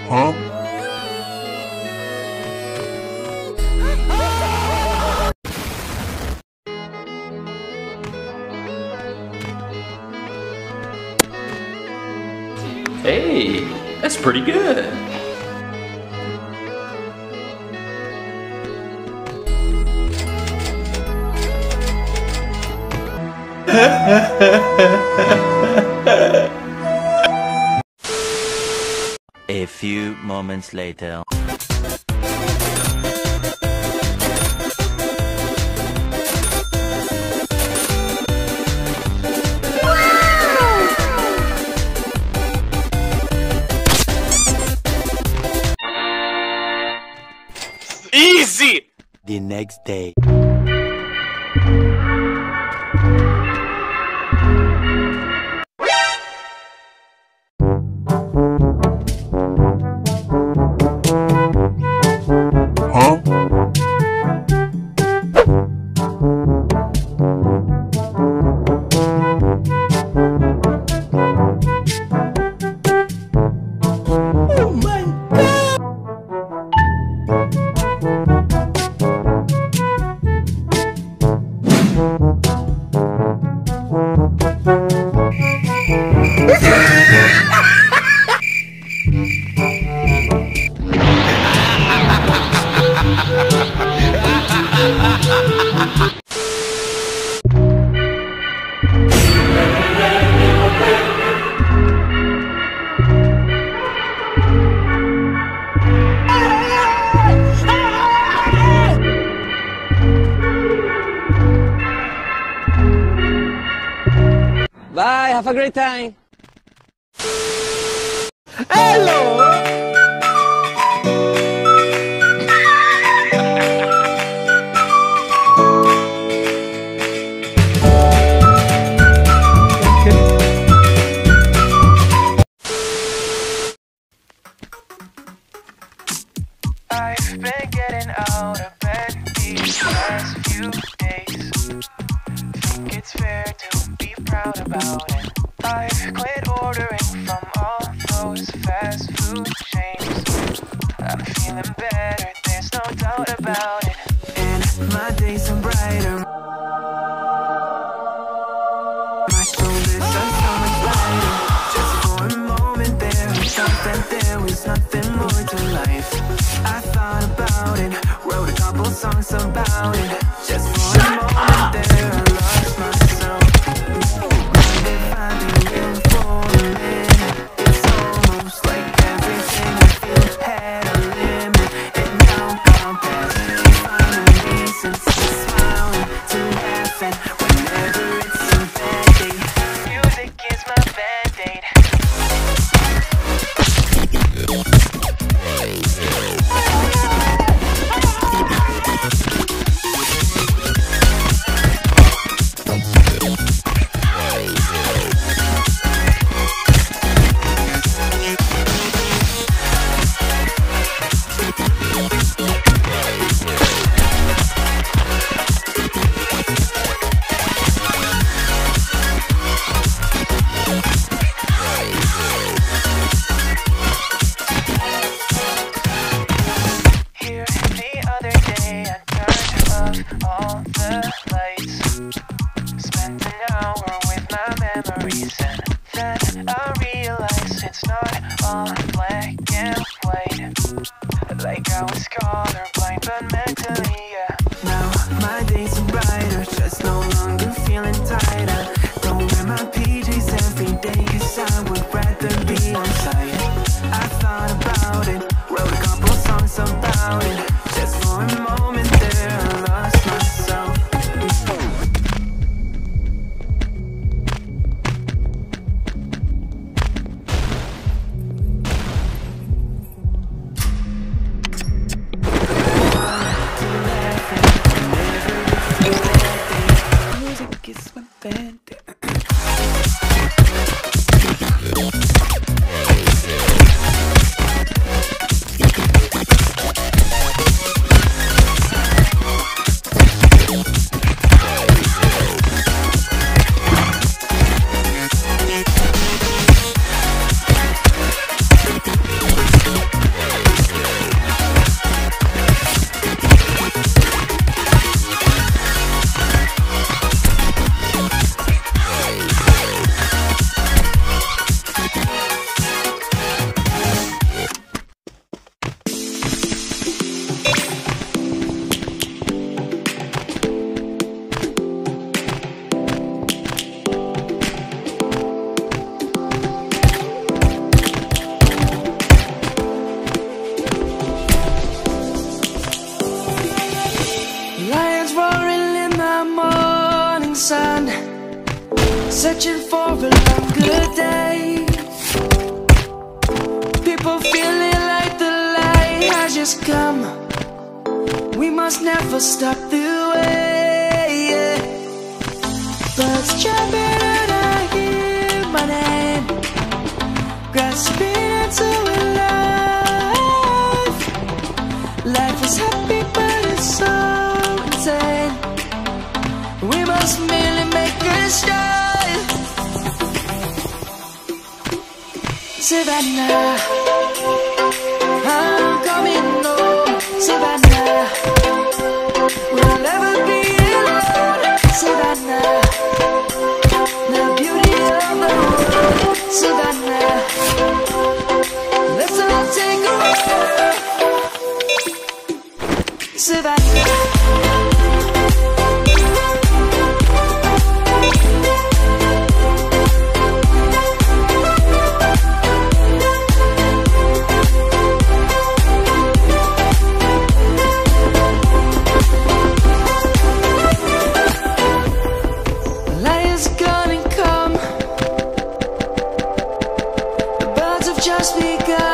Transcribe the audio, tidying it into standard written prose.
Huh? Hey, that's pretty good. A few moments later. Easy! The next day. Huh? Oh my God! Bye, have a great time. Hello! I've been getting out of bed these last few days. Think it's fair to be proud about it. I've quit ordering from all those fast food chains. I'm feeling better, there's no doubt about it. And my days are brighter. My shoulders are so much lighter. Just for a moment there, I thought that there was nothing more to life. I thought about it, wrote a couple songs about it. Just for a moment there, I lost myself. Mind if I be real for a minute? It's almost like everything I feel had a limit, and now gone past. Finding reasons to smile and to laugh at whenever it's a bad day. Music is my band-aid. Here the other day I turned off all the lights. Spent an hour with my memories, and then I realized it's not all black and white. Like I was colorblind but mentally, yeah. Now my days are brighter, just no longer feeling tighter. Don't wear my PJs every day, 'cause I would rather be on site. I thought about it, wrote a couple songs about it. Just for a moment there, I lost myself. searching for a longer day. People feeling like the light has just come. We must never stop the way, yeah. Birds jumping and I hear my name, grasping into a life. Life is happy but it's so insane. We must merely make a start. Savannah, I'm coming home. Savannah, we'll never be alone. Savannah, the beauty of the world. Savannah, let's all take a walk. Savannah. Just begun.